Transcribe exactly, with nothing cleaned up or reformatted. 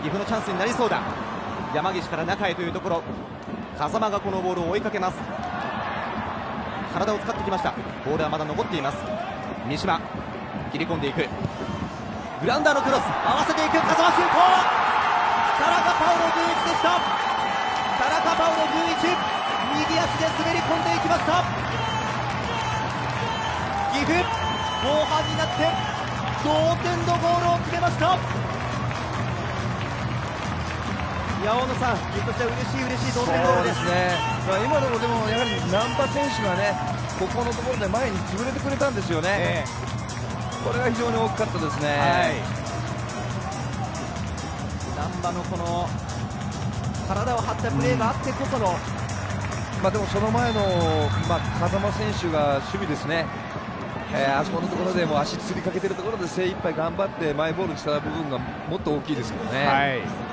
岐阜のチャンスになりそうだ。山岸から中へというところ、風間がこのボールを追いかけます。体を使ってきました。ボールはまだ残っています。三島切り込んでいく、グラウンダーのクロス合わせていく、風間シュート、田中パウロじゅういちでした。田中パウロじゅういち、右足で滑り込んでいきました。岐阜後半になって同点のゴールを決めました。いや大野さん、岐阜としては嬉しい嬉しい同点ゴールです。 そうですね、まあ、今のもでもやはり難波選手がね、ここのところで前に潰れてくれたんですよね、えー、これが非常に大きかったですね。はい、 難波のこの体を張ったプレーがあってこその、うん、 まあでもその前の、まあ、風間選手が守備ですね、えー、あそこのところでもう足つりかけてるところで精一杯頑張ってマイボールにした部分がもっと大きいですけどね。はい、